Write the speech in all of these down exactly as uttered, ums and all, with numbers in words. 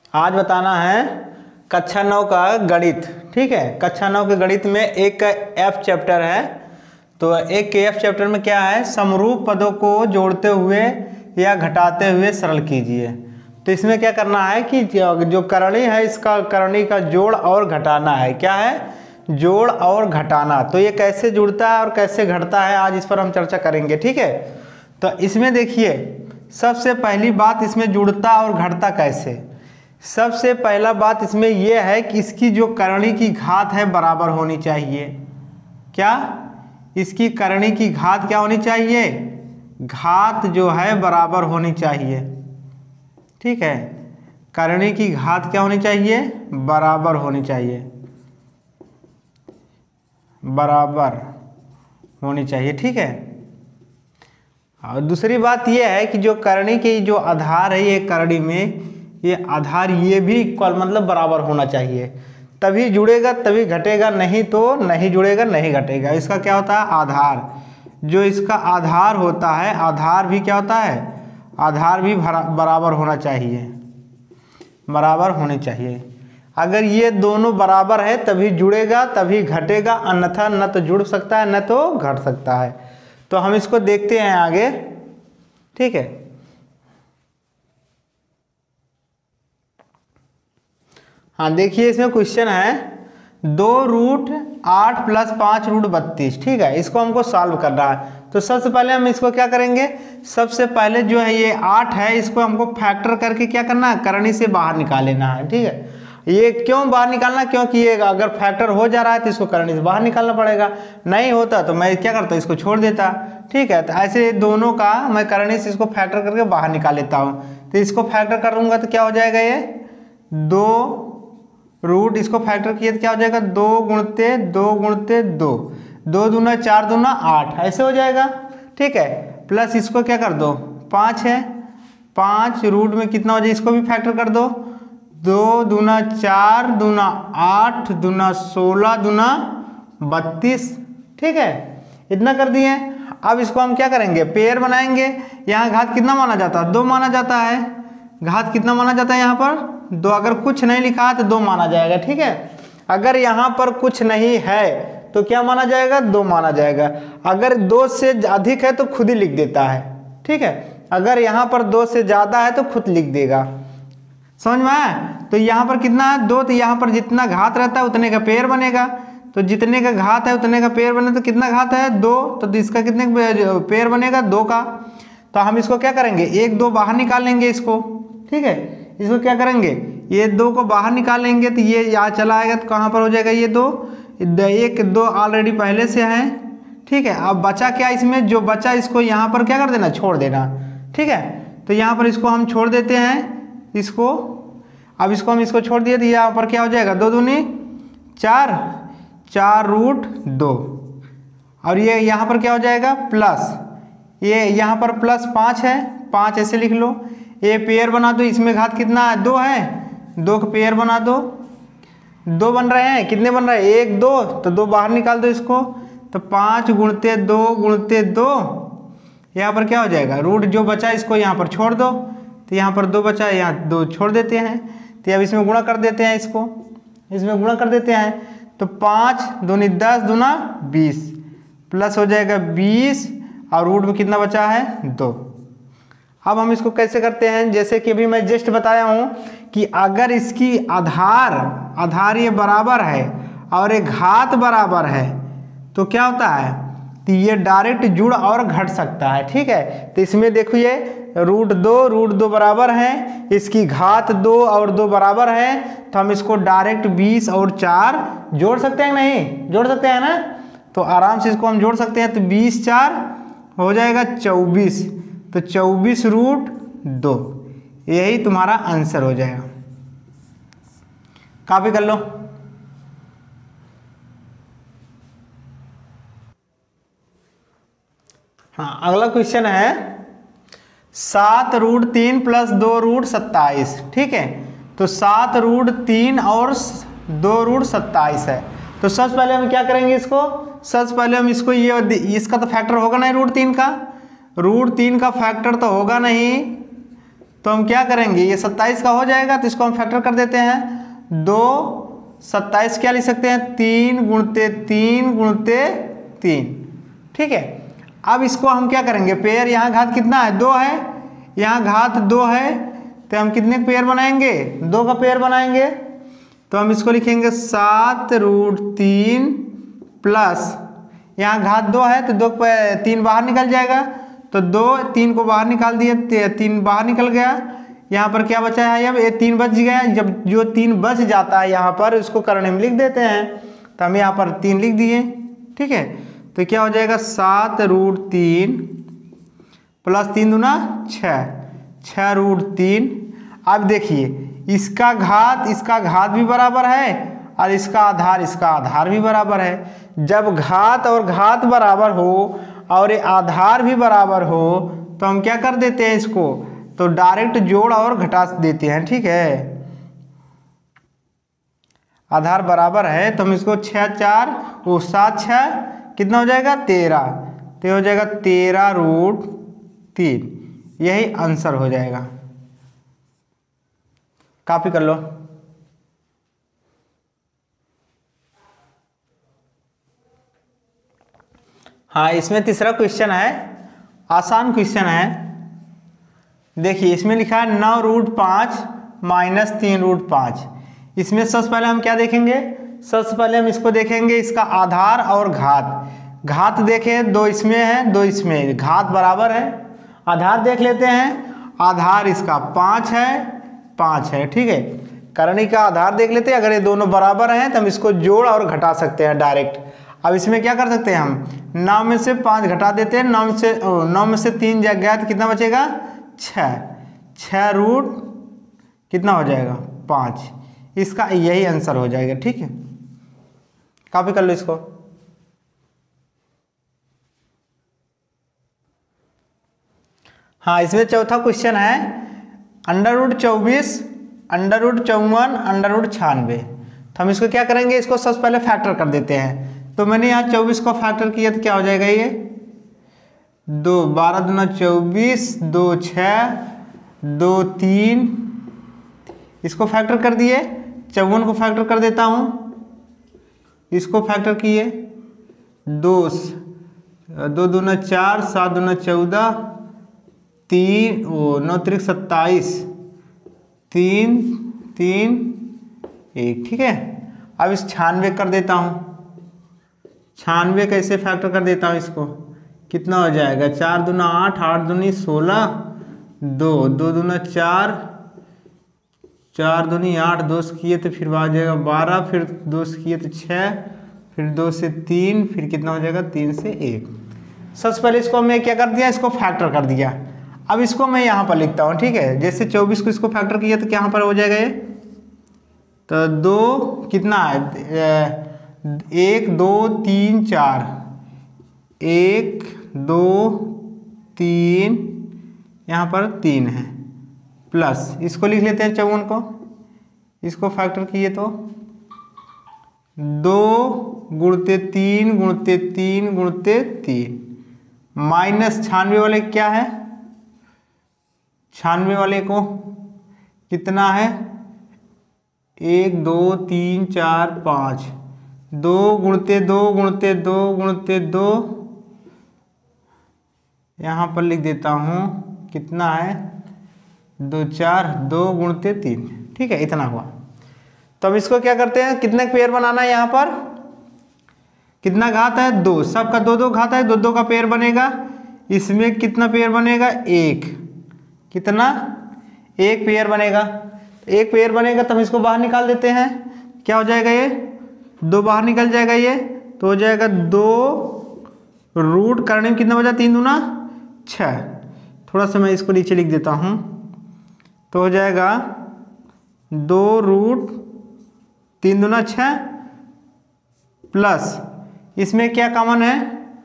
आज बताना है कक्षा नौ का गणित। ठीक है, कक्षा नौ के गणित में एक का एफ चैप्टर है। तो एक के एफ चैप्टर में क्या है, समरूप पदों को जोड़ते हुए या घटाते हुए सरल कीजिए। तो इसमें क्या करना है कि जो करणी है इसका करणी का जोड़ और घटाना है। क्या है, जोड़ और घटाना। तो ये कैसे जुड़ता है और कैसे घटता है, आज इस पर हम चर्चा करेंगे। ठीक है, तो इसमें देखिए सबसे पहली बात, इसमें जुड़ता और घटता कैसे। सबसे पहला बात इसमें यह है कि इसकी जो करणी की घात है बराबर होनी चाहिए। क्या, इसकी करणी की घात क्या होनी चाहिए, घात जो है बराबर होनी चाहिए। ठीक है, करणी की घात क्या होनी चाहिए, बराबर होनी चाहिए, बराबर होनी चाहिए। ठीक है, और दूसरी बात यह है कि जो करणी की जो आधार है, ये करणी में ये आधार ये भी इक्वल मतलब बराबर होना चाहिए, तभी जुड़ेगा तभी घटेगा, नहीं तो नहीं जुड़ेगा नहीं घटेगा। इसका क्या होता है, आधार। जो इसका आधार होता है, आधार भी क्या होता है, आधार भी बराबर होना चाहिए, बराबर होने चाहिए। अगर ये दोनों बराबर है तभी जुड़ेगा तभी घटेगा, अन्यथा न तो जुड़ सकता है न तो घट सकता है। तो हम इसको देखते हैं आगे। ठीक है, हाँ देखिए इसमें क्वेश्चन है दो रूट आठ प्लस पाँच रूट बत्तीस। ठीक है, इसको हमको सॉल्व करना है। तो सबसे पहले हम इसको क्या करेंगे, सबसे पहले जो है ये आठ है इसको हमको फैक्टर करके क्या करना है, करनी से बाहर निकाल लेना है। ठीक है, ये क्यों बाहर निकालना, क्योंकि ये अगर फैक्टर हो जा रहा है तो इसको करनी से बाहर निकालना पड़ेगा, नहीं होता तो मैं क्या करता, इसको छोड़ देता। ठीक है, तो ऐसे दोनों का मैं करनी से इसको फैक्टर करके बाहर निकाल लेता हूँ। तो इसको फैक्टर करूँगा तो क्या हो जाएगा, ये दो रूट, इसको फैक्टर किए तो क्या हो जाएगा, दो गुणते दो गुणते दो, दो दूना चार दूना आठ, ऐसे हो जाएगा। ठीक है, प्लस इसको क्या कर दो, पाँच है, पाँच रूट में कितना हो जाए, इसको भी फैक्टर कर दो, दो दूना चार दूना आठ दूना सोलह दूना बत्तीस। ठीक है, इतना कर दिए। अब इसको हम क्या करेंगे, पेयर बनाएंगे। यहाँ घात कितना माना जाता है, दो माना जाता है। घात कितना माना जाता है यहाँ पर, दो। अगर कुछ नहीं लिखा है तो दो माना जाएगा। ठीक है, अगर यहाँ पर कुछ नहीं है तो क्या माना जाएगा, दो माना जाएगा। अगर दो से अधिक है तो खुद ही लिख देता है। ठीक है, अगर यहाँ पर दो से ज़्यादा है तो खुद लिख देगा। समझ में आया। तो यहाँ पर कितना है, दो। तो यहाँ पर जितना घात रहता है उतने का पेयर बनेगा। तो जितने का घात है उतने का पेयर बने, तो कितना घात है, दो। तो इसका कितने पेयर बनेगा, दो का। तो हम इसको क्या करेंगे, एक दो बाहर निकाल लेंगे इसको। ठीक है, इसको क्या करेंगे, ये दो को बाहर निकालेंगे तो ये यहाँ चला आएगा तो कहाँ पर हो जाएगा, ये दो, एक दो ऑलरेडी पहले से है। ठीक है, अब बचा क्या, इसमें जो बचा इसको यहाँ पर क्या कर देना, छोड़ देना। ठीक है, तो यहाँ पर इसको हम छोड़ देते हैं इसको। अब इसको हम इसको छोड़ दिए तो यहाँ पर क्या हो जाएगा, दो दूनी चार, चार रूट दो, और ये यहाँ पर क्या हो जाएगा, प्लस, ये यहाँ पर प्लस पाँच है, पाँच ऐसे लिख लो। ये पेयर बना दो, इसमें घात कितना है, दो है, दो का पेयर बना दो, दो बन रहे हैं, कितने बन रहे हैं, एक दो, तो दो बाहर निकाल दो इसको। तो पाँच गुणते दो गुणते दो, यहाँ पर क्या हो जाएगा, रूट जो बचा इसको यहाँ पर छोड़ दो। तो यहाँ पर दो बचा है, यहाँ दो छोड़ देते हैं। तो अब इसमें गुणा कर देते हैं, इसको इसमें गुणा कर देते हैं। तो पाँच दूनी दस दूना बीस, प्लस हो जाएगा बीस, और रूट में कितना बचा है, दो। अब हम इसको कैसे करते हैं, जैसे कि अभी मैं जस्ट बताया हूँ कि अगर इसकी आधार आधार ये बराबर है और एक घात बराबर है तो क्या होता है, तो ये डायरेक्ट जुड़ और घट सकता है। ठीक है, तो इसमें देखो ये रूट दो रूट दो बराबर है, इसकी घात दो और दो बराबर है, तो हम इसको डायरेक्ट बीस और चार जोड़ सकते हैं, नहीं जोड़ सकते हैं ना। तो आराम से इसको हम जोड़ सकते हैं। तो बीस चार हो जाएगा चौबीस, तो चौबीस रूट दो, यही तुम्हारा आंसर हो जाएगा। कॉपी कर लो। हाँ, अगला क्वेश्चन है सात रूट तीन प्लस दो रूट सत्ताईस। ठीक है, तो सात रूट तीन और दो रूट सत्ताईस है। तो सबसे पहले हम क्या करेंगे, इसको सबसे पहले हम इसको ये इसका तो फैक्टर होगा नहीं, रूट तीन का रूट तीन का फैक्टर तो होगा नहीं, तो हम क्या करेंगे, ये सत्ताईस का हो जाएगा तो इसको हम फैक्टर कर देते हैं। दो सत्ताईस क्या लिख सकते हैं, तीन गुणते तीन गुणते तीन। ठीक है, अब इसको हम क्या करेंगे, पेयर यहाँ घात कितना है, दो है, यहाँ घात दो है, तो हम कितने पेयर बनाएंगे, दो का पेयर बनाएंगे। तो हम इसको लिखेंगे सात रूट तीन प्लस यहाँ घात दो है तो दो तीन बाहर निकल जाएगा, तो दो तीन को बाहर निकाल दिए, तीन बाहर निकल गया। यहाँ पर क्या बचा है, अब ये तीन बच गया। जब जो तीन बच जाता है यहाँ पर इसको करने में लिख देते हैं, तो हम यहाँ पर तीन लिख दिए। ठीक है, तो क्या हो जाएगा, सात रूट तीन प्लस तीन दूना छः, छः रूट तीन। अब देखिए इसका घात इसका घात भी बराबर है और इसका आधार इसका आधार भी बराबर है। जब घात और घात बराबर हो और ये आधार भी बराबर हो तो हम क्या कर देते हैं, इसको तो डायरेक्ट जोड़ और घटा देते हैं। ठीक है, आधार बराबर है तो हम इसको छः चार वो सात छः कितना हो जाएगा, तेरह, तो हो जाएगा तेरह रूट तीन। यही आंसर हो जाएगा। कॉपी कर लो। हाँ, इसमें तीसरा क्वेश्चन है, आसान क्वेश्चन है। देखिए इसमें लिखा है नौ रूट पाँच माइनस तीन रूट पाँच। इसमें सबसे पहले हम क्या देखेंगे, सबसे पहले हम इसको देखेंगे इसका आधार और घात। घात देखें, दो इसमें है दो इसमें, घात बराबर है। आधार देख लेते हैं, आधार इसका पाँच है पाँच है। ठीक है, करणी का आधार देख लेते हैं, अगर ये दोनों बराबर हैं तो हम इसको जोड़ और घटा सकते हैं डायरेक्ट। अब इसमें क्या कर सकते हैं, हम नौ में से पाँच घटा देते हैं, नौ में से नौ में से तीन जा गया तो कितना बचेगा, छः, छः रूट कितना हो जाएगा, पाँच। इसका यही आंसर हो जाएगा। ठीक है, कॉपी कर लो इसको। हाँ, इसमें चौथा क्वेश्चन है अंडर रूट चौबीस अंडर रूट चौवन अंडर रूट छियानवे। तो हम इसको क्या करेंगे, इसको सबसे पहले फैक्टर कर देते हैं। तो मैंने यहाँ चौबीस को फैक्टर किया तो क्या हो जाएगा, ये दो बारह दूना चौबीस, दो छः, दो तीन, इसको फैक्टर कर दिए। चौवन को फैक्टर कर देता हूँ, इसको फैक्टर किए, दो दो दूना चार, सात दूना चौदह, तीन ओ नौ त्रिक सत्ताईस, तीन तीन एक। ठीक है, अब इस छियानवे कर देता हूँ। छियानवे कैसे फैक्टर कर देता हूँ, इसको कितना हो जाएगा, चार दूना आठ, आठ दूनी सोलह, दो दो दूना चार, चार दूनी आठ, दो से किए तो फिर आ जाएगा बारह, फिर दो से किए तो छः, फिर दो से तीन, फिर कितना हो जाएगा, तीन से एक। सबसे पहले इसको मैं क्या कर दिया, इसको फैक्टर कर दिया। अब इसको मैं यहाँ पर लिखता हूँ। ठीक है, जैसे चौबीस को इसको फैक्टर किया तो यहाँ पर हो जाएगा ये, तो दो कितना है, एक दो तीन चार, एक दो तीन, यहाँ पर तीन है, प्लस इसको लिख लेते हैं चौवन को, इसको फैक्टर किए तो दो गुणते तीन गुणते तीन गुणते तीन, माइनस छियानवे वाले क्या है, छियानवे वाले को कितना है, एक दो तीन चार पाँच, दो गुणते दो गुणते दो गुणते दो, यहाँ पर लिख देता हूँ कितना है, दो चार, दो गुणते तीन। ठीक है, इतना हुआ। तो अब इसको क्या करते हैं, कितने पेयर बनाना है, यहाँ पर कितना घात है, दो, सबका दो दो घात है, दो दो का पेयर बनेगा। इसमें कितना पेयर बनेगा, एक, कितना, एक पेयर बनेगा। एक पेयर बनेगा तो हम इसको बाहर निकाल देते हैं। क्या हो जाएगा, ये दो बाहर निकल जाएगा, ये तो हो जाएगा दो रूट करने में कितना बचा, तीन दूना छः। थोड़ा सा मैं इसको नीचे लिख देता हूँ, तो हो जाएगा दो रूट तीन दूना छः, प्लस इसमें क्या कॉमन है,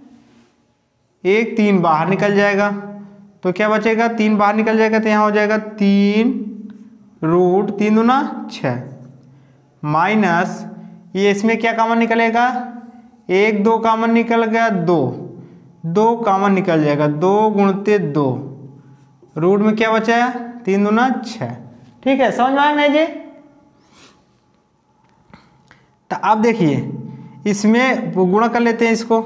एक तीन बाहर निकल जाएगा, तो क्या बचेगा, तीन बाहर निकल जाएगा, तो यहाँ हो जाएगा तीन रूट तीन दूना छः, माइनस ये इसमें क्या कॉमन निकलेगा, एक दो कॉमन निकल गया, दो दो कॉमन निकल जाएगा, दो गुणते दो, रूट में क्या बचा है, तीन दूना छः। ठीक है, समझ में आया नहीं जी? तो अब देखिए इसमें गुणा कर लेते हैं इसको,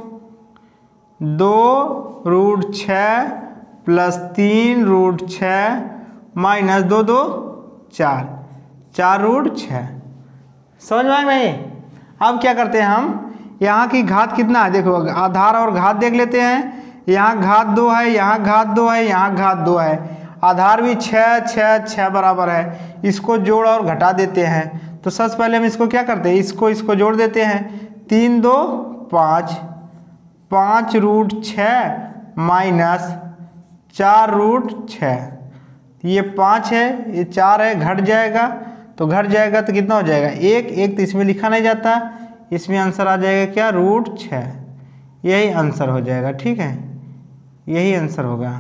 दो रूट छः प्लस तीन रूट छः माइनस दो दो चार, चार रूट छः। समझ में आया नहीं? अब क्या करते हैं हम, यहाँ की घात कितना है देखो, आधार और घात देख लेते हैं। यहाँ घात दो है, यहाँ घात दो है, यहाँ घात दो है, आधार भी छः छः छः बराबर है। इसको जोड़ और घटा देते हैं। तो सबसे पहले हम इसको क्या करते हैं, इसको इसको जोड़ देते हैं। तीन दो पाँच, पाँच रूट छः माइनस चार रूट छः, ये पाँच है ये चार है, घट जाएगा तो घट जाएगा तो कितना हो जाएगा एक, एक तो इसमें लिखा नहीं जाता, इसमें आंसर आ जाएगा क्या, रूट छः। यही आंसर हो जाएगा। ठीक है, यही आंसर होगा।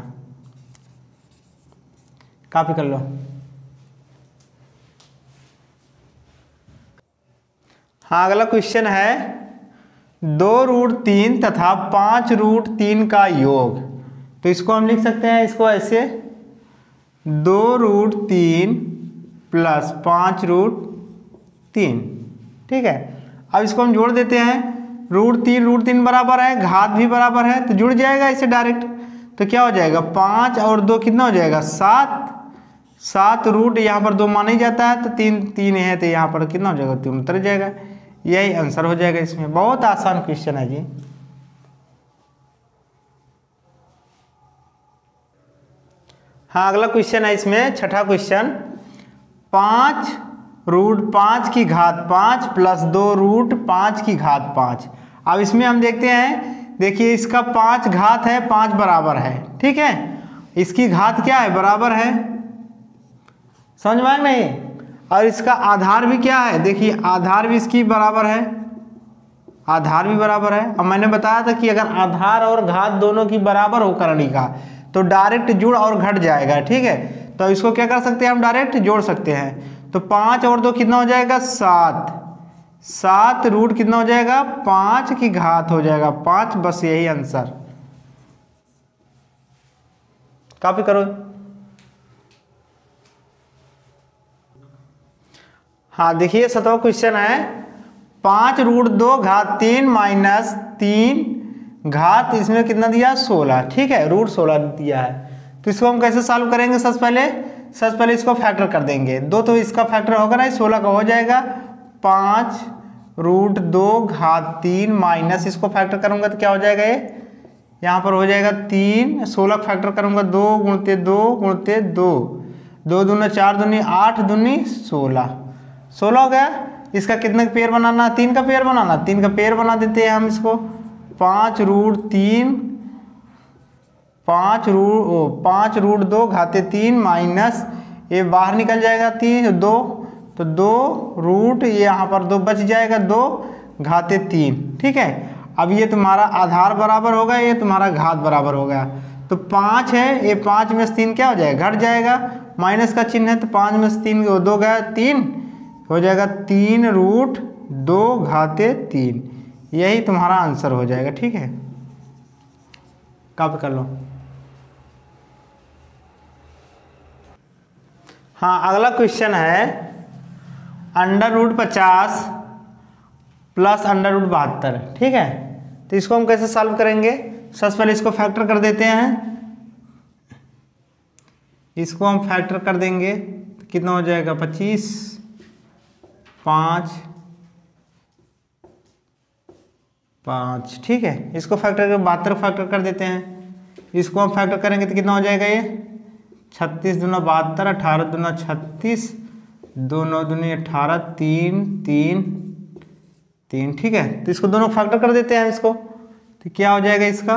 कॉपी कर लो। हाँ, अगला क्वेश्चन है दो रूट तीन तथा पाँच रूट तीन का योग। तो इसको हम लिख सकते हैं इसको ऐसे, दो रूट तीन प्लस पाँच रूट तीन। ठीक है, अब इसको हम जोड़ देते हैं। रूट तीन रूट तीन बराबर है, घात भी बराबर है, तो जुड़ जाएगा इसे डायरेक्ट। तो क्या हो जाएगा, पाँच और दो कितना हो जाएगा, सात। सात रूट यहाँ पर दो माना ही जाता है, तो तीन तीन है तो यहाँ पर कितना हो जाएगा, तीन उतर जाएगा। यही आंसर हो जाएगा इसमें। बहुत आसान क्वेश्चन है जी। हाँ, अगला क्वेश्चन है इसमें छठा क्वेश्चन, पाँच रूट पाँच की घात पाँच प्लस दो रूट पाँच की घात पाँच। अब इसमें हम देखते हैं, देखिए इसका पाँच घात है, पाँच बराबर है। ठीक है, इसकी घात क्या है, बराबर है। समझ में आया नहीं? और इसका आधार भी क्या है, देखिए आधार भी इसकी बराबर है, आधार भी बराबर है। अब मैंने बताया था कि अगर आधार और घात दोनों की बराबर हो करणी का तो डायरेक्ट जुड़ और घट जाएगा। ठीक है, तो इसको क्या कर सकते हैं हम, डायरेक्ट जोड़ सकते हैं। तो पाँच और दो कितना हो जाएगा, सात। सात रूट कितना हो जाएगा, पाँच की घात हो जाएगा पाँच। बस यही आंसर। कॉपी करो। हाँ, देखिए सत्रहवां क्वेश्चन है, पाँच रूट दो घात तीन माइनस तीन घात, इसमें कितना दिया, सोलह। ठीक है, रूट सोलह दिया है। तो इसको हम कैसे सॉल्व करेंगे, सबसे पहले सबसे पहले इसको फैक्टर कर देंगे। दो तो इसका फैक्टर होगा ना, सोलह का हो जाएगा। पाँच रूट दो घात तीन माइनस, इसको फैक्टर करूंगा तो क्या हो जाएगा, ये यहाँ पर हो जाएगा तीन। सोलह फैक्टर करूंगा, दो गुणते दो गुणते दो, दो दूनी चार दूनी आठ दूनी सोलह, सोलह हो गया। इसका कितने का पेयर बनाना, तीन का पेयर बनाना, तीन का पेयर बना देते हैं हम इसको। पाँच रूट तीन, पाँच रूट ओ पाँच रूट दो घाते तीन माइनस, ये बाहर निकल जाएगा तीन, दो तो दो रूट, ये यहाँ पर दो बच जाएगा, दो घाते तीन। ठीक है, अब ये तुम्हारा आधार बराबर होगा, ये तुम्हारा घात बराबर हो गया। तो पाँच है, ये पाँच में से तीन क्या हो जाएगा, घट जाएगा, माइनस का चिन्ह है, तो पाँच में से तीन दो गया, तीन हो जाएगा, तीन रूट दो घाते तीन। यही तुम्हारा आंसर हो जाएगा। ठीक है, कॉपी कर लो। हाँ, अगला क्वेश्चन है अंडर रूट पचास प्लस अंडर रूट बहत्तर। ठीक है, तो इसको हम कैसे सॉल्व करेंगे, सबसे पहले इसको फैक्टर कर देते हैं। इसको हम फैक्टर कर देंगे तो कितना हो जाएगा, पच्चीस, पाँच पाँच। ठीक है, इसको फैक्टर कर बहत्तर फैक्टर कर देते हैं। इसको हम फैक्टर करेंगे तो कितना हो जाएगा, ये छत्तीस दूना बहत्तर, अठारह दूना छत्तीस, दो नौ दूनी अठारह, तीन तीन तीन। ठीक है, तो इसको दोनों फैक्टर कर देते हैं इसको, तो क्या हो जाएगा इसका,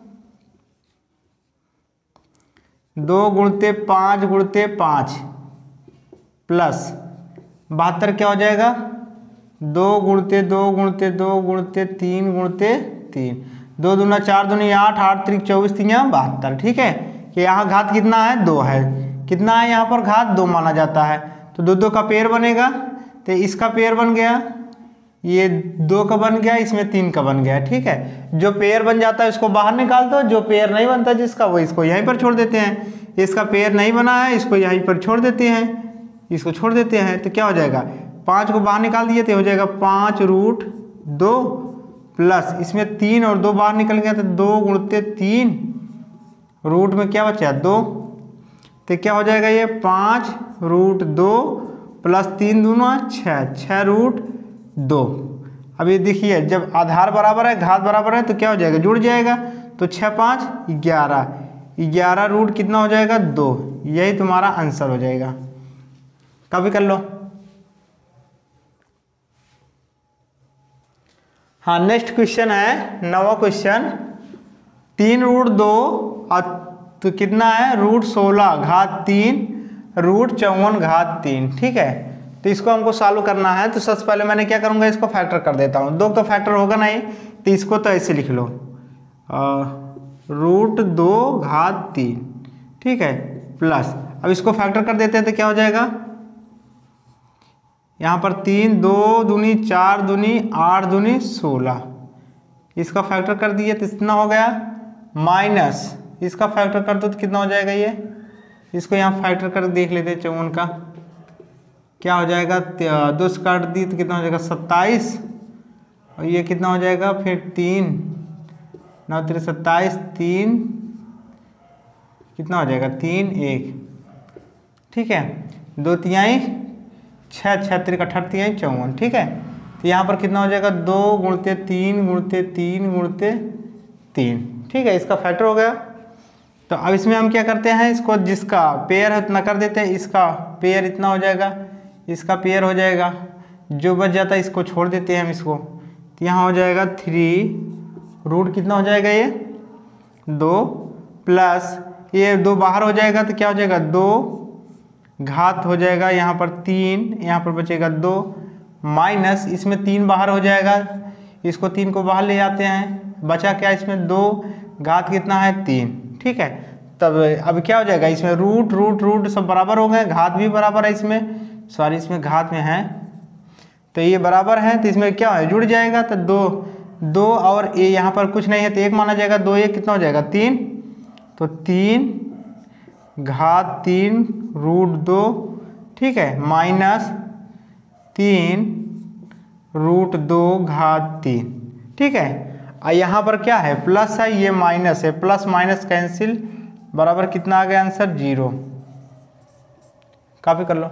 दो गुणते पाँच गुणते पाँच प्लस बहत्तर क्या हो जाएगा, दो गुणते दो गुणते दो गुणते तीन गुणते तीन, दो दूना चार दूनी आठ, आठ त्रिक चौबीस, तीन बहत्तर। ठीक है, कि यहाँ घात कितना है, दो है, कितना है यहाँ पर घात, दो माना जाता है, तो दो दो का पेयर बनेगा, तो इसका पेयर बन गया, ये दो का बन गया, इसमें तीन का बन गया। ठीक है, जो पेयर बन जाता है उसको बाहर निकाल दो, जो पेयर नहीं बनता जिसका वो इसको यहीं पर छोड़ देते हैं। इसका पेयर नहीं बना है, इसको यहीं पर छोड़ देते हैं, इसको छोड़ देते हैं। तो क्या हो जाएगा, पाँच को बाहर निकाल दिए तो हो जाएगा पाँच रूट दो प्लस इसमें तीन और दो बाहर निकल गया तो दो गुणते तीन, रूट में क्या बचा दो, तो क्या हो जाएगा ये पाँच रूट दो प्लस तीन दूना छः, छः रूट दो। अब ये देखिए जब आधार बराबर है घात बराबर है तो क्या हो जाएगा, जुड़ जाएगा। तो छः पाँच ग्यारह, ग्यारह रूट कितना हो जाएगा दो। यही तुम्हारा आंसर हो जाएगा। कॉपी कर लो। हाँ, नेक्स्ट क्वेश्चन है नवा क्वेश्चन। तीन रूट दो और तो कितना है रूट सोलह घात तीन रूट चौवन घात तीन। ठीक है, तो इसको हमको सॉल्व करना है। तो सबसे पहले मैंने क्या करूँगा, इसको फैक्टर कर देता हूँ। दो तो फैक्टर होगा नहीं, तो इसको तो ऐसे लिख लो रूट दो घात तीन। ठीक है, प्लस अब इसको फैक्टर कर देते हैं तो क्या हो जाएगा, यहाँ पर तीन दो दूनी चार दूनी आठ दूनी सोलह, इसका फैक्टर कर दिए तो इतना हो गया, माइनस इसका फैक्टर कर दो तो कितना हो जाएगा, ये इसको यहाँ फैक्टर कर देख लेते हैं। चौवन का क्या हो जाएगा, दो से काट दी तो कितना हो जाएगा सत्ताईस, और ये कितना हो जाएगा फिर तीन नौ तेरह सत्ताईस, तीन कितना हो जाएगा तीन एक। ठीक है, दो तिहाई छः, छः तिरक अठारह तिहाई चौवन। ठीक है, तो यहाँ पर कितना हो जाएगा दो गुणते तीन गुणते तीन गुणते तीन। ठीक है, इसका फैक्टर हो गया। तो अब इसमें हम क्या करते हैं, इसको जिसका पेयर है उतना कर देते हैं, इसका पेयर इतना हो जाएगा, इसका पेयर हो जाएगा, जो बच जाता है इसको छोड़ देते हैं हम इसको। तो यहाँ हो जाएगा थ्री रूट कितना हो जाएगा ये दो प्लस ये दो बाहर हो जाएगा तो क्या हो जाएगा दो घात हो जाएगा, यहाँ पर तीन, यहाँ पर बचेगा दो माइनस इसमें तीन बाहर हो जाएगा, इसको तीन को बाहर ले जाते हैं, बचा क्या इसमें दो घात कितना है तीन। ठीक है, तब अब क्या हो जाएगा इसमें रूट रूट रूट सब बराबर हो गए, घात भी बराबर है इसमें, सॉरी इसमें घात में है तो ये बराबर है, तो इसमें क्या है जुड़ जाएगा। तो दो दो और ए यहाँ पर कुछ नहीं है तो एक माना जाएगा, दो एक कितना हो जाएगा तीन, तो तीन घात तीन रूट दो। ठीक है, माइनस तीन रूट दो घात तीन। ठीक है, और यहाँ पर क्या है प्लस है, ये माइनस है, प्लस माइनस कैंसिल बराबर कितना आ गया आंसर जीरो। कॉपी कर लो।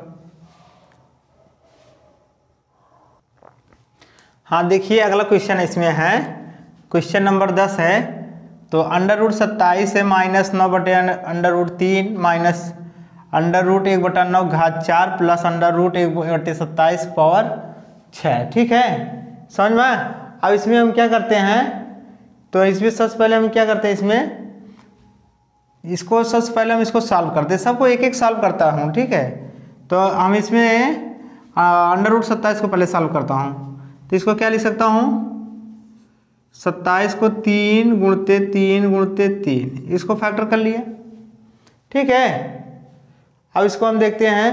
हाँ देखिए अगला क्वेश्चन इसमें है, क्वेश्चन नंबर दस है। तो अंडर रूट सत्ताईस है माइनस नौ बटे अंडर रूट तीन माइनस अंडर रूट एक बटा नौ घात चार प्लस अंडर रूट एक बटे सत्ताईस पावर छः। ठीक है, समझ में। अब इसमें हम क्या करते हैं, तो इसमें सबसे पहले हम क्या करते हैं, इसमें इसको सबसे पहले हम इसको सॉल्व करते हैं, सबको एक एक सॉल्व करता हूँ। ठीक है, तो हम इसमें अंडर रूट सत्ताईस को पहले सॉल्व करता हूँ। तो इसको क्या लिख सकता हूँ, सत्ताईस को तीन गुणते तीन गुणते तीन, इसको फैक्टर कर लिया। ठीक है, अब इसको हम देखते हैं।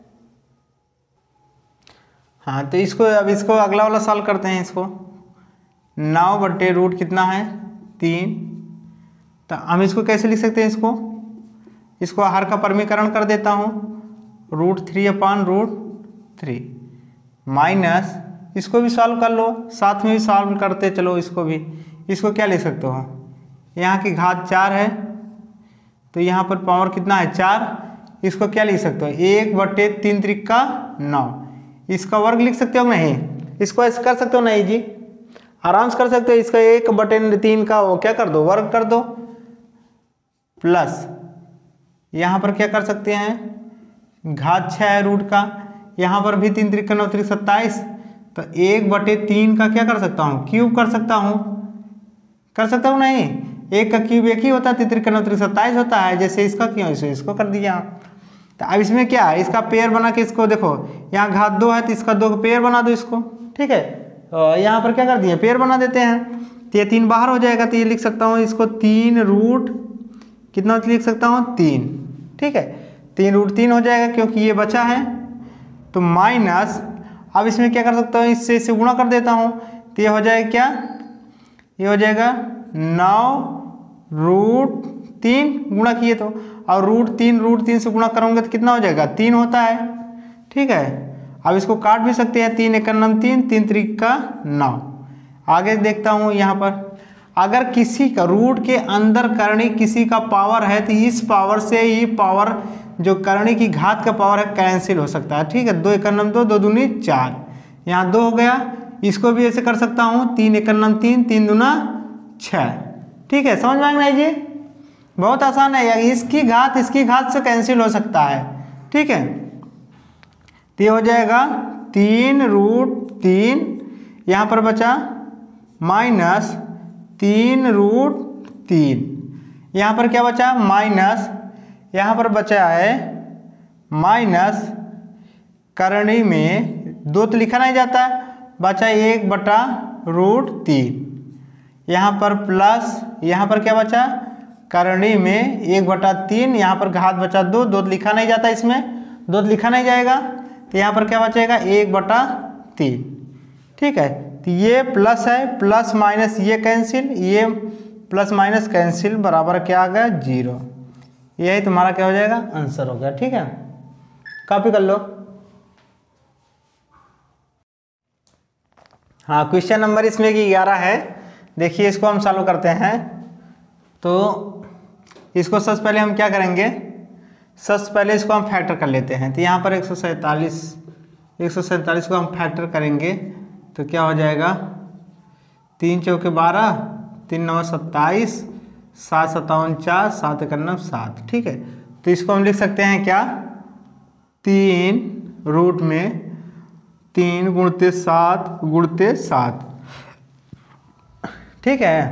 हाँ तो इसको अब इसको अगला वाला सॉल्व करते हैं। इसको नौ बटे रूट कितना है तीन, तो हम इसको कैसे लिख सकते हैं, इसको इसको हर का परमीकरण कर देता हूँ, root three upon root three minus इसको भी सॉल्व कर लो, साथ में भी सॉल्व करते चलो इसको भी। इसको क्या ले सकते हो, यहाँ की घात चार है तो यहाँ पर पावर कितना है चार, इसको क्या लिख सकते हो एक बटे तीन त्रिका नौ, इसका वर्ग लिख सकते हो नहीं, इसको ऐसे कर सकते हो नहीं जी, आराम से कर सकते हो। इसका एक बटे तीन का वो क्या कर दो वर्ग कर दो, प्लस यहाँ पर क्या कर सकते हैं घात छः है रूट का, यहाँ पर भी तीन त्रिका नौ त्रिक सत्ताईस, तो एक बटे तीन का क्या कर सकता हूँ क्यूब कर सकता हूँ, कर सकता हूँ नहीं, एक का क्यूब एक ही होता है, तीन त्रिक नौ त्रिक सत्ताईस होता है, जैसे इसका क्यों इसे इसको कर दिया। तो अब इसमें क्या है, इसका पेयर बना के इसको देखो, यहाँ घात दो है तो इसका दो का पेयर बना दो इसको। ठीक है, तो यहाँ पर क्या कर दिए पेयर बना देते हैं, तो ये तीन बाहर हो जाएगा, तो ये लिख सकता हूँ इसको तीन रूट कितना लिख सकता हूँ तीन। ठीक है, तीन रूट तीन हो जाएगा क्योंकि ये बचा है, तो माइनस अब इसमें क्या कर सकता हूँ, इससे इससे गुणा कर देता हूँ, तो ये हो जाएगा क्या, ये हो जाएगा नौ रूट तीन गुणा किए तो, और रूट तीन रूट तीन से गुणा करूँगा तो कितना हो जाएगा, तीन होता है। ठीक है, अब इसको काट भी सकते हैं, तीन एक नम तीन, तीन त्रिक का नौ। आगे देखता हूँ यहाँ पर, अगर किसी का रूट के अंदर करणी किसी का पावर है तो इस पावर से ये पावर जो करणी की घात का पावर है कैंसिल हो सकता है। ठीक है, दो एक नम दो, दो दूनी चार, यहाँ दो हो गया। इसको भी ऐसे कर सकता हूँ, तीन एक नम तीन, तीन दूना छः। ठीक है, समझ में आएगा जी, बहुत आसान है। इसकी घात इसकी घात से कैंसिल हो सकता है। ठीक है, तो ये हो जाएगा तीन रूट तीन, यहाँ पर बचा माइनस तीन रूट तीन, यहाँ पर क्या बचा माइनस, यहाँ पर बचा है माइनस करणी में दो तो लिखा नहीं जाता है, बचा एक बटा रूट तीन, यहाँ पर प्लस, यहाँ पर क्या बचा करणी में एक बटा तीन, यहाँ पर घात बचा दो, दो तो लिखा नहीं जाता, इसमें दो तो लिखा नहीं जाएगा, तो यहाँ पर क्या बचेगा एक बटा तीन। ठीक है, तो ये प्लस है, प्लस माइनस ये कैंसिल, ये प्लस माइनस कैंसिल, बराबर क्या आ गया जीरो। यही तुम्हारा क्या हो जाएगा आंसर हो गया। ठीक है, कॉपी कर लो। हाँ, क्वेश्चन नंबर इसमें की ग्यारह है। देखिए इसको हम सॉल्व करते हैं। तो इसको सबसे पहले हम क्या करेंगे, सबसे पहले इसको हम फैक्टर कर लेते हैं। तो यहाँ पर एक सौ सैंतालीस एक सौ सैंतालीस को हम फैक्टर करेंगे तो क्या हो जाएगा, तीन चौके बारह, तीन नौ सत्ताईस, सात सत्तावन चार, सात इक्यावन सात। ठीक है, तो इसको हम लिख सकते हैं क्या, तीन रूट में तीन गुणते सात गुणते सात। ठीक है,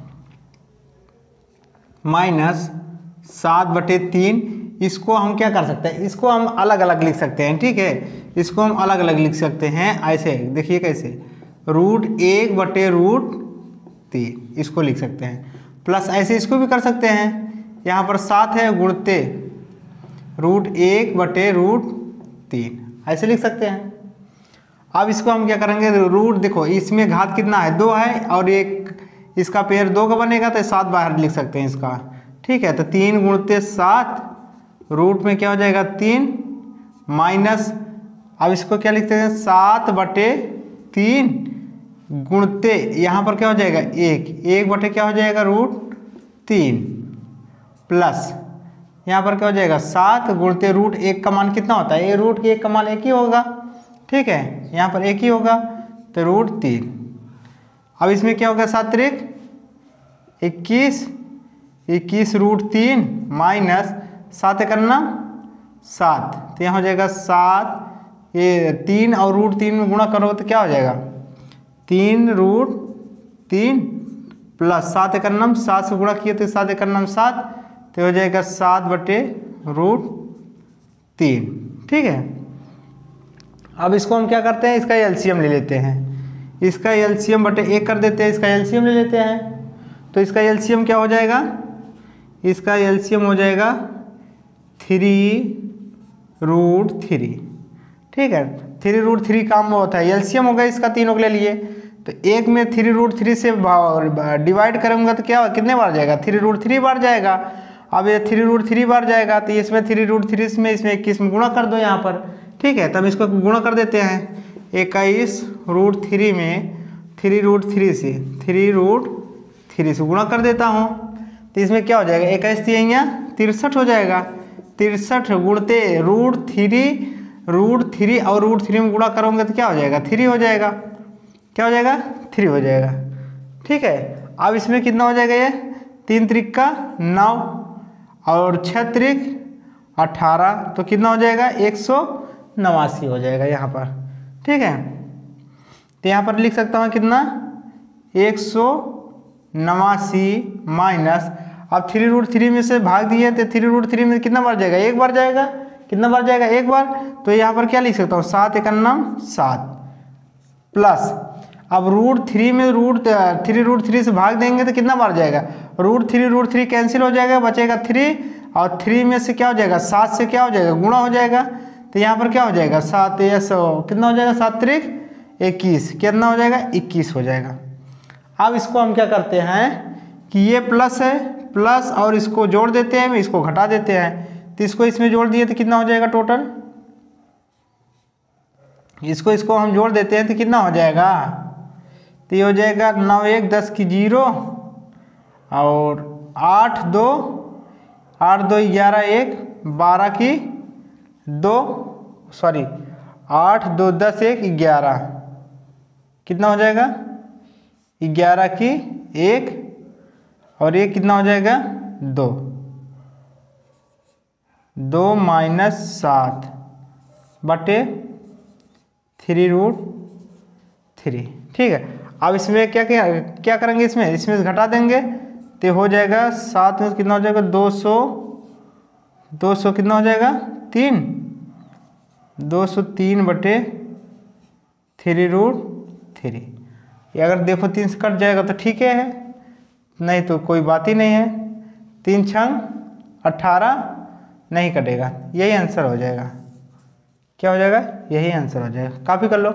माइनस सात बटे तीन, इसको हम क्या कर सकते हैं, इसको हम अलग अलग लिख सकते हैं। ठीक है, इसको हम अलग अलग लिख सकते हैं ऐसे, देखिए कैसे, रूट एक बटे रूट तीन, इसको लिख सकते हैं। प्लस ऐसे इसको भी कर सकते हैं, यहाँ पर सात है गुणते रूट एक बटे रूट तीन, ऐसे लिख सकते हैं। अब इसको हम क्या करेंगे, रूट देखो इसमें घात कितना है, दो है, और एक इसका पेयर दो का बनेगा तो सात बाहर लिख सकते हैं इसका। ठीक है, तो तीन गुणते सात, रूट में क्या हो जाएगा तीन, माइनस, अब इसको क्या लिखते हैं, सात बटे तीन गुणते, यहाँ पर क्या हो जाएगा एक, एक बटे क्या हो जाएगा रूट तीन, प्लस यहाँ पर क्या हो जाएगा सात गुणते रूट एक का मान कितना होता है, ये रूट के एक का मान एक ही होगा। ठीक है, यहाँ पर एक ही होगा, तो रूट तीन। अब इसमें क्या होगा, सात त्रिक इक्कीस, इक्कीस रूट तीन माइनस सात करना सात, तो यहाँ हो जाएगा सात, ये तीन और रूट तीन में गुणा करोगे तो क्या हो जाएगा, तीन रूट तीन प्लस सात करना, सात से गुणा किए तो सात करना सात, तो हो जाएगा सात बटे रूट तीन। ठीक है, अब इसको हम क्या करते हैं, इसका एलसीएम ले लेते हैं, इसका एलसीएम बटे एक कर देते हैं, इसका एलसीएम ले लेते हैं। तो इसका एलसीएम क्या हो जाएगा, इसका एलसीएम हो जाएगा थ्री रूट थ्री। ठीक है, थ्री रूट थ्री काम होता है, एलसीएम होगा इसका तीनों के ले लिए, तो एक में थ्री रूट थ्री से डिवाइड करूँगा तो क्या कितने बार जाएगा, थ्री रूट थ्री बार जाएगा। अब ये थ्री रूट थ्री बार जाएगा तो इसमें थ्री रूट थ्री में इसमें इक्कीस में गुणा कर दो यहाँ पर। ठीक है, तब इसको गुणा कर देते हैं, इक्कीस रूट थ्री में थ्री रूट थ्री से थ्री रूट थ्री से गुणा कर देता हूँ, तो इसमें क्या हो जाएगा, इक्कीस यहाँ तिरसठ हो जाएगा, तिरसठ गुणते रूट थ्री, रूट थ्री और रूट थ्री में गुणा करोगे तो क्या हो जाएगा, थ्री हो जाएगा, क्या हो जाएगा थ्री हो जाएगा। ठीक है, अब इसमें कितना हो जाएगा, ये तीन त्रिक का नौ और छः त्रिक अठारह, तो कितना हो जाएगा एक सौ नवासी हो जाएगा यहाँ पर। ठीक है, तो यहाँ पर लिख सकता हूँ कितना, एक सौ नवासी माइनस, अब थ्री रूट थ्री में से भाग दिए तो थ्री रूट थ्री में कितना बार जाएगा, एक बार जाएगा, कितना बार जाएगा एक बार, तो यहाँ पर क्या लिख सकता हूँ, सात इक्यावन सात, प्लस अब रूट थ्री में रूट थ्री रूट थ्री से भाग देंगे तो कितना बार जाएगा, root three root three cancel हो जाएगा, बचेगा थ्री, और थ्री में से क्या हो जाएगा, सात से क्या हो जाएगा गुणा हो जाएगा, तो यहाँ पर क्या हो जाएगा, सात या सौ कितना हो जाएगा, सात त्रिक इक्कीस, कितना हो जाएगा, इक्कीस हो जाएगा। अब इसको हम क्या करते हैं कि ये प्लस है, प्लस और इसको जोड़ देते हैं, इसको घटा देते हैं, तो इसको इसमें जोड़ दिए तो कितना हो जाएगा टोटल, इसको इसको हम जोड़ देते हैं तो कितना हो जाएगा, तो ये हो जाएगा नौ एक दस की जीरो और आठ दो आठ दो ग्यारह एक बारह की दो सॉरी आठ दो दस एक ग्यारह, कितना हो जाएगा, ग्यारह की एक और एक कितना हो जाएगा, दो दो माइनस सात बटे थ्री रूट थ्री। ठीक है, अब इसमें क्या क्या क्या करेंगे, इसमें इसमें घटा देंगे तो हो जाएगा सात में कितना हो जाएगा, दो सौ दो सौ कितना हो जाएगा, तीन दो सौ तीन बटे थ्री रूट थ्री। ये अगर देखो तीन से कट जाएगा तो ठीक है, नहीं तो कोई बात ही नहीं है, तीन छंग अट्ठारह नहीं कटेगा, यही आंसर हो जाएगा। क्या हो जाएगा, यही आंसर हो जाएगा। कॉपी कर लो।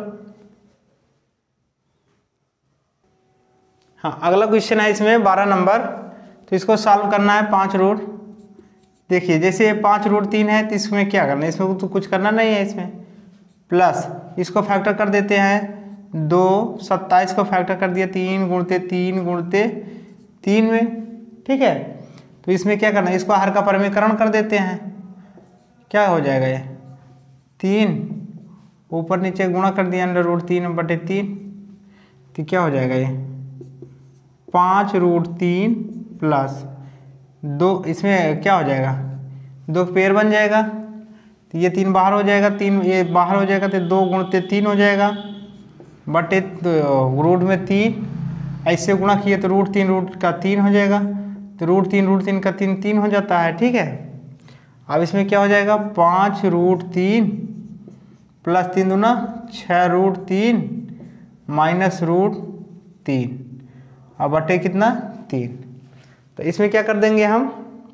हाँ, अगला क्वेश्चन है इसमें बारह नंबर, तो इसको सॉल्व करना है पाँच रूट। देखिए जैसे ये पाँच रूट तीन है तो इसमें क्या करना है, इसमें तो कुछ करना नहीं है, इसमें प्लस इसको फैक्टर कर देते हैं, दो सत्ताईस को फैक्टर कर दिया, तीन गुणते तीन गुणते तीन में। ठीक है, तो इसमें क्या करना है, इसको हर का परिमीकरण कर देते हैं, क्या हो जाएगा, ये तीन ऊपर नीचे गुणा कर दिया अंडर रूट तीन बटे तीन, तो क्या हो जाएगा, ये पाँच रूट तीन प्लस दो, इसमें क्या हो जाएगा, दो पेयर बन जाएगा, तो ये तीन बाहर हो जाएगा, तीन ये बाहर हो जाएगा, तो दो गुणते तीन हो जाएगा बटे तो रूट में तीन, ऐसे गुणा किए तो रूट तीन रूट का तीन हो जाएगा, तो रूट तीन रूट तीन का तीन तीन हो जाता है। ठीक है, अब इसमें क्या हो जाएगा, पाँच रूट तीन प्लस तीन दूना छः रूट तीन माइनस रूट तीन, अब बटे कितना, तीन। तो इसमें क्या कर देंगे हम,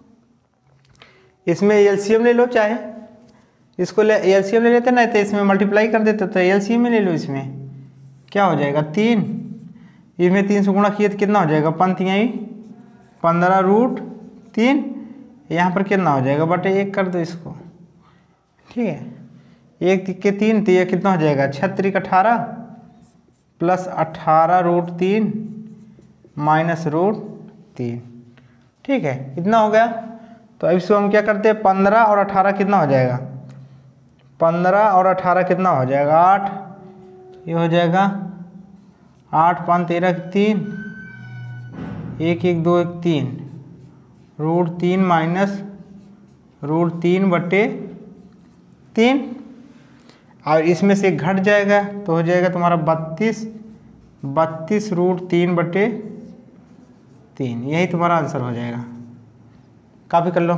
इसमें एलसीएम ले लो, चाहे इसको ले एलसीएम ले लेते, नहीं तो इसमें मल्टीप्लाई कर देते, तो एलसीएम में ले लो। इसमें क्या हो जाएगा, तीन, इसमें तीन से गुणा किए तो कितना हो जाएगा, पंतियाँ पंद्रह रूट तीन, यहाँ पर कितना हो जाएगा, बटे एक कर दो इसको। ठीक है, एक के तीन, तो ये कितना हो जाएगा, छत्तीस अठारह प्लस अठारह रूट तीन माइनस रूट तीन। ठीक है, इतना हो गया। तो अब इसको हम क्या करते हैं, पंद्रह और अठारह कितना हो जाएगा, पंद्रह और अठारह कितना हो जाएगा, आठ, ये हो जाएगा आठ पाँच तेरह तीन, एक एक दो एक तीन, रूट तीन माइनस रूट तीन बटे तीन, और इसमें से घट जाएगा तो हो जाएगा तुम्हारा बत्तीस बत्तीस रूट तीन बटे तीन, यही तुम्हारा आंसर हो जाएगा। कॉपी कर लो।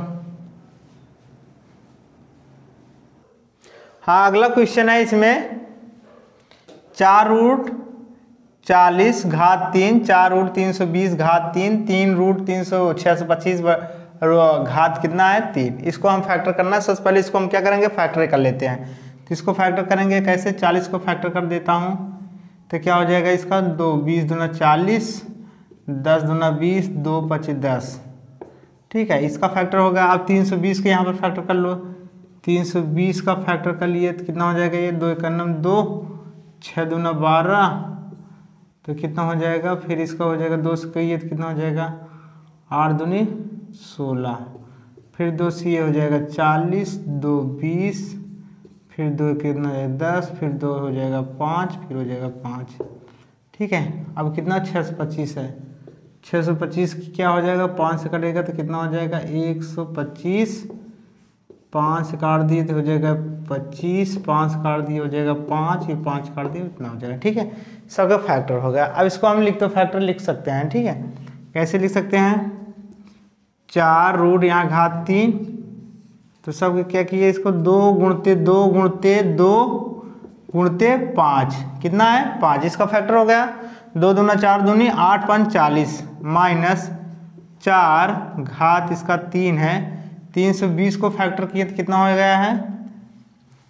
हाँ, अगला क्वेश्चन है इसमें चार रूट चालीस घात तीन, चार रूट तीन सौ बीस घात तीन, तीन रूट तीन सौ छः सौ पच्चीस घात कितना है, तीन। इसको हम फैक्टर करना है। सबसे पहले इसको हम क्या करेंगे, फैक्टर कर लेते हैं। तो इसको फैक्टर करेंगे कैसे, चालीस को फैक्टर कर देता हूँ तो क्या हो जाएगा इसका, दो बीस दूना चालीस, दस दूना बीस, दो पच्चीस दस। ठीक है, इसका फैक्टर होगा। अब तीन सौ बीस के यहाँ पर फैक्टर कर लो, तीन सौ बीस का फैक्टर कर लिए तो कितना हो जाएगा, ये दो इक्यानवे दो, छः दूना बारह, तो कितना हो जाएगा, फिर इसका हो जाएगा दो सौ कहिए तो कितना हो जाएगा, आठ दूनी सोलह, फिर दो सी हो जाएगा चालीस, दो बीस, फिर दो कितना है दस, फिर दो हो जाएगा पाँच, फिर हो जाएगा पाँच। ठीक है, अब कितना छः सौ पच्चीस है, छः सौ पच्चीस क्या हो जाएगा, पाँच से कटेगा तो कितना हो जाएगा, एक सौ पच्चीस, पाँच से काट दिए तो हो जाएगा पच्चीस, पाँच काट दिए हो जाएगा पाँच, ये पाँच काट दिए उतना हो जाएगा। ठीक है, सबका फैक्टर हो गया। अब इसको हम लिख तो फैक्टर लिख सकते हैं। ठीक है, कैसे लिख सकते हैं, चार रूट यहाँ घात तीन, तो सब क्या किए, इसको दो गुणते दो गुणते दो गुणते पाँच, कितना है पाँच, इसका फैक्टर हो गया। दो दूना चार दूनी आठ पाँच चालीस, माइनस चार घात इसका तीन है, तीन सौ बीस को फैक्टर किए तो कितना हो गया है,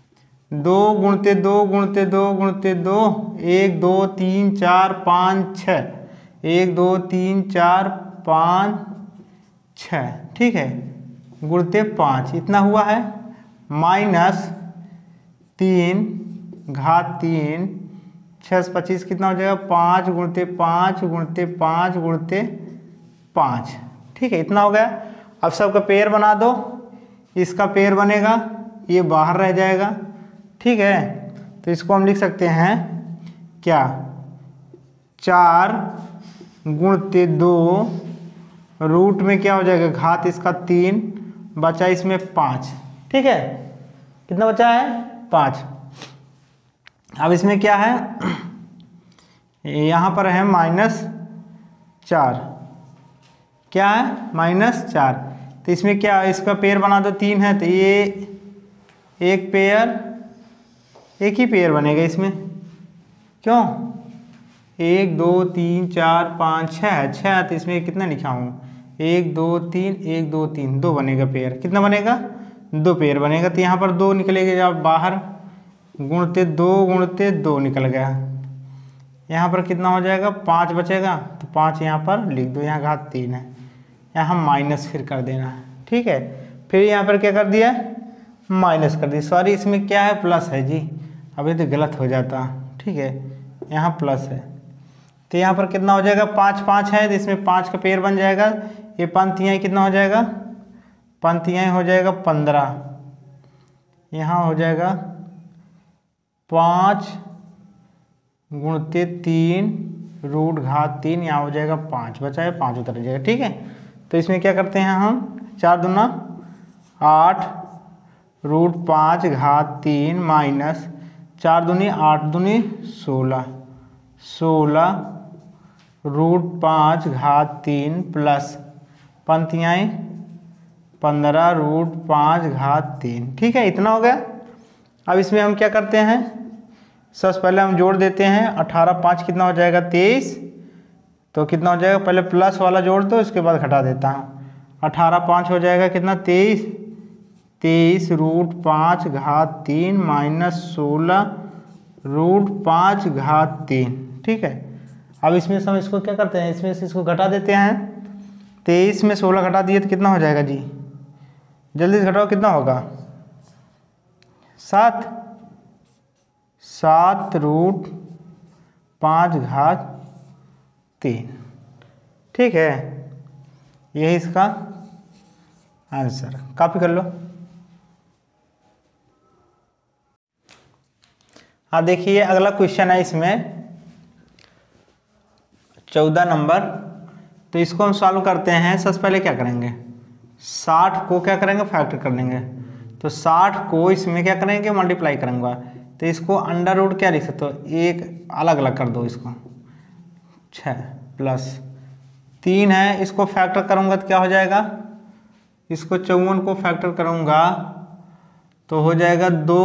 दो गुणते दो गुणते दो गुणते दो, एक दो तीन चार पाँच छः, एक दो तीन चार पाँच छः, ठीक है, गुणते पाँच, इतना हुआ है। माइनस तीन घात तीन, छः से पच्चीस कितना हो जाएगा, पाँच गुणते पाँच गुणते पाँच गुणते पाँच, ठीक है, इतना हो गया। अब सबका पेयर बना दो, इसका पेयर बनेगा, ये बाहर रह जाएगा, ठीक है। तो इसको हम लिख सकते हैं क्या, चार गुणते दो, रूट में क्या हो जाएगा, घात इसका तीन, बचा इसमें पाँच, ठीक है, कितना बचा है, पाँच। अब इसमें क्या है, यहाँ पर है माइनस चार, क्या है, माइनस चार। तो इसमें क्या, इसका पेयर बना दो, तीन है तो ये एक पेयर, एक ही पेयर बनेगा इसमें, क्यों, एक दो तीन चार पाँच छः, छः तो इसमें कितना लिखा हूँ, एक दो तीन, एक दो तीन, दो बनेगा पेयर, कितना बनेगा, दो पेयर बनेगा। तो यहाँ पर दो निकलेगा जब बाहर, गुणते दो गुणते दो निकल गया, यहाँ पर कितना हो जाएगा, पाँच बचेगा, तो पाँच यहाँ पर लिख दो, यहाँ घात तीन है, यहाँ माइनस फिर कर देना है, ठीक है। फिर यहाँ पर क्या कर दिया, माइनस कर दिया, सॉरी इसमें क्या है, प्लस है जी, अभी तो गलत हो जाता, ठीक है, यहाँ प्लस है। तो यहाँ पर कितना हो जाएगा, पाँच पाँच है, तो इसमें पाँच का पेयर बन जाएगा, ये पंक्तियाँ कितना हो जाएगा, पंक्तियाँ हो जाएगा पंद्रह, यहाँ हो जाएगा पाँच गुणते तीन रूट घात तीन, यहाँ हो जाएगा पाँच, बचा है पाँच उतर जाएगा, ठीक है। तो इसमें क्या करते हैं हम, चार दूना आठ रूट पाँच घात तीन माइनस चार दूनी आठ दूनी सोलह, सोलह रूट पाँच घात तीन प्लस पंक्तियाँ पंद्रह रूट पाँच घात तीन, ठीक है, इतना हो गया। अब इसमें हम क्या करते हैं, सबसे पहले हम जोड़ देते हैं, अठारह पाँच कितना हो जाएगा, तेईस, तो कितना हो जाएगा, पहले प्लस वाला जोड़ दो, इसके बाद घटा देता हूँ, अठारह पाँच हो जाएगा कितना, तेईस, तेईस रूट पाँच घात तीन माइनस सोलह रूट पाँच घात तीन, ठीक है। अब इसमें से हम इसको क्या करते हैं, इसमें से इसको घटा देते हैं, तेईस में सोलह घटा दिए तो कितना हो जाएगा जी, जल्दी से घटाओ, कितना होगा, सात, सात रूट पाँच घात तीन, ठीक है, यही इसका आंसर, कॉपी कर लो। हाँ देखिए अगला क्वेश्चन है इसमें चौदह नंबर, तो इसको हम सॉल्व करते हैं। सबसे पहले क्या करेंगे, साठ को क्या करेंगे, फैक्टर कर लेंगे, तो साठ को इसमें क्या करेंगे, मल्टीप्लाई करूँगा, तो इसको अंडर रूट क्या लिख सकते हो, एक अलग अलग कर दो इसको, छः प्लस तीन है, इसको फैक्टर करूँगा तो क्या हो जाएगा, इसको चौवन को फैक्टर करूँगा तो हो जाएगा दो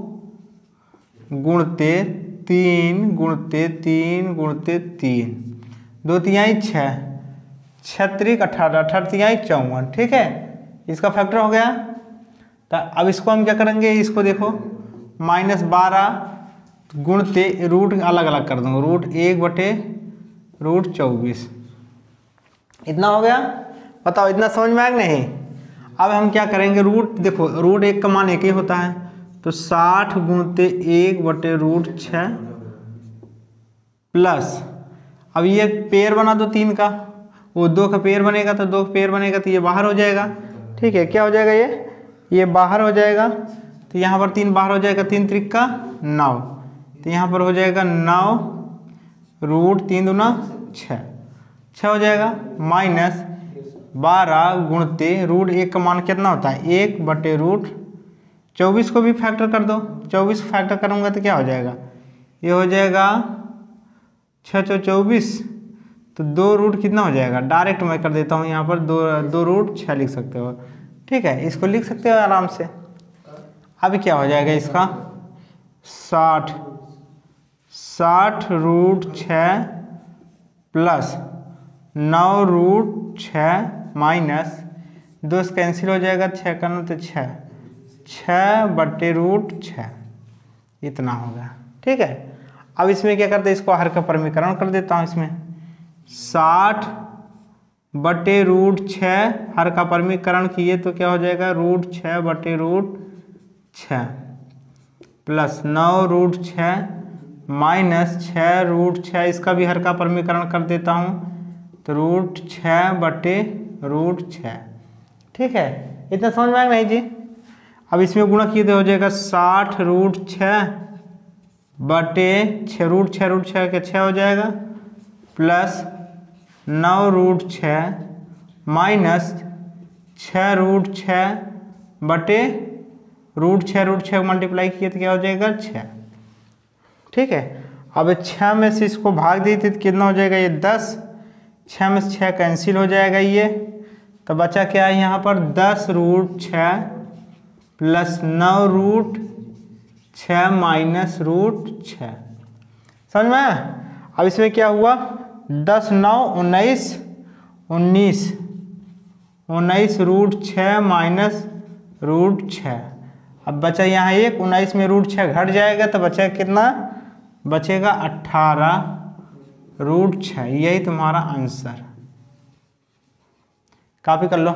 गुणते तीन गुणते तीन गुणते तीन, दो तिहाई छः, छत्रिक अठारह, अठारह तिहाई चौवन, ठीक है, इसका फैक्टर हो गया। तो अब इसको हम क्या करेंगे, इसको देखो माइनस बारह गुणते रूट अलग अलग कर दूँगा, रूट एक बटे रूट चौबीस, इतना हो गया। बताओ इतना समझ में आएगा नहीं। अब हम क्या करेंगे, रूट देखो, रूट एक का मान एक ही होता है, तो साठ गुणते एक बटे रूट छः प्लस, अब ये पेयर बना दो तीन का, वो दो का पेयर बनेगा तो दो का पेयर बनेगा तो ये बाहर हो जाएगा, ठीक है, क्या हो जाएगा, ये ये बाहर हो जाएगा, तो यहाँ पर तीन बाहर हो जाएगा, तीन त्रिक का नौ, तो यहाँ पर हो जाएगा नौ रूट तीन दूना छः, छः हो जाएगा, माइनस बारह गुणते रूट एक का मान कितना होता है, एक बटे रूट चौबीस को भी फैक्टर कर दो, चौबीस फैक्टर करूँगा तो क्या हो जाएगा, ये हो जाएगा छः चौ चौबीस, तो दो रूट कितना हो जाएगा, डायरेक्ट मैं कर देता हूँ, यहाँ पर दो दो रूट छः लिख सकते हो, ठीक है, इसको लिख सकते हो आराम से। अब क्या हो जाएगा इसका, साठ साठ रूट छः प्लस नौ रूट छः माइनस दो से कैंसिल हो जाएगा, छः करना तो छः, छः बटे रूट छः, इतना हो गया। ठीक है, अब इसमें क्या करते हैं, इसको हर का परमीकरण कर देता हूँ। इसमें साठ बटे रूट छः हर का परमीकरण किए तो क्या हो जाएगा, रूट छः बटे रूट छः प्लस नौ रूट छः माइनस छः रूट छः, इसका भी हर का परमीकरण कर देता हूँ तो रूट छः बटे रूट छः। ठीक है, इतना समझ में आएगा नहीं जी। अब इसमें गुणा किए तो हो जाएगा साठ रूट छः बटे छः, रूट छः रूट छः के छः हो जाएगा प्लस नौ रूट छः माइनस छः रूट छः बटे रूट छः रूट छः मल्टीप्लाई किए तो क्या हो जाएगा, छः। ठीक है, अब छः में से इसको भाग देते तो कितना हो जाएगा, ये दस, छः में से छः कैंसिल हो जाएगा ये, तो बचा क्या है यहाँ पर, दस रूट छः प्लस नौ रूट छः माइनस रूट छः। समझ में आया? अब इसमें क्या हुआ, दस नौ उन्नीस, उन्नीस उन्नीस रूट छः माइनस रूट छः। अब बचा यहाँ एक, उन्नीस में रूट छः घट जाएगा तो बचा कितना, बचेगा अट्ठारह रूट छः। यही तुम्हारा आंसर। कॉपी कर लो।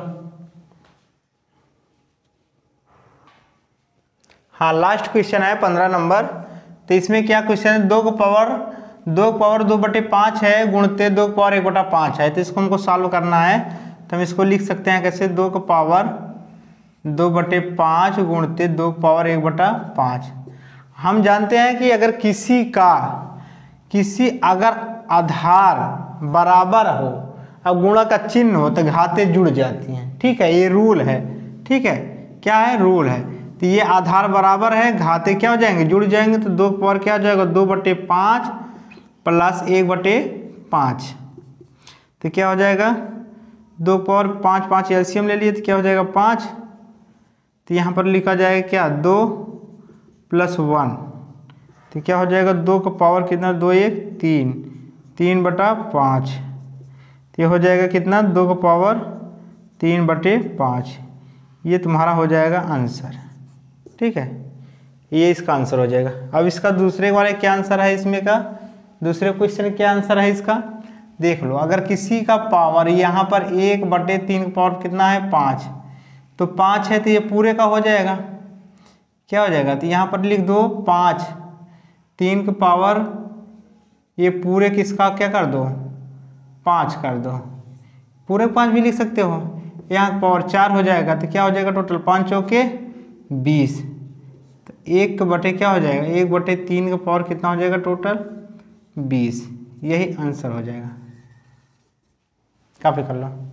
हाँ, लास्ट क्वेश्चन है पंद्रह नंबर। तो इसमें क्या क्वेश्चन है, दो का पावर दो पावर दो बटे पाँच है गुणते दो पावर एक बटा पाँच है। तो इसको हमको सॉल्व करना है, तो हम इसको लिख सकते हैं कैसे, दो का पावर दो बटे पाँच गुणते दो पावर एक बटा पाँच। हम जानते हैं कि अगर किसी का किसी अगर आधार बराबर हो अब गुणा का चिन्ह हो तो घातें जुड़ जाती हैं। ठीक है, ये रूल है। ठीक है, क्या है, रूल है। तो ये आधार बराबर है, घाते क्या हो जाएंगे, जुड़ जाएंगे, तो दो पावर क्या हो जाएगा, दो बटे पाँच प्लस एक बटे पाँच। तो क्या हो जाएगा, दो पावर पाँच, पाँच एलसीएम ले लिए तो क्या हो जाएगा, पाँच। तो यहाँ पर लिखा जाएगा क्या, दो प्लस वन, तो क्या हो जाएगा, दो का पावर कितना, दो एक तीन, तीन बटा पाँच। तो ये हो जाएगा कितना, दो का पावर तीन बटे पाँच। ये तुम्हारा हो जाएगा आंसर। ठीक है, ये इसका आंसर हो जाएगा। अब इसका दूसरे वाले क्या आंसर है, इसमें का दूसरे क्वेश्चन क्या आंसर है इसका, देख लो। अगर किसी का पावर यहाँ पर एक बटे तीन का पावर कितना है, पाँच, तो पाँच है तो ये पूरे का हो जाएगा, क्या हो जाएगा, तो यहाँ पर लिख दो पाँच, तीन का पावर ये पूरे किसका क्या कर दो, पाँच कर दो, पूरे पाँच भी लिख सकते हो। यहाँ पावर चार हो जाएगा तो क्या हो जाएगा, टोटल पाँच चौके बीस। तो एक बटे क्या हो जाएगा, एक बटे तीन का पावर कितना हो जाएगा, टोटल बीस। यही आंसर हो जाएगा। कॉपी कर लो।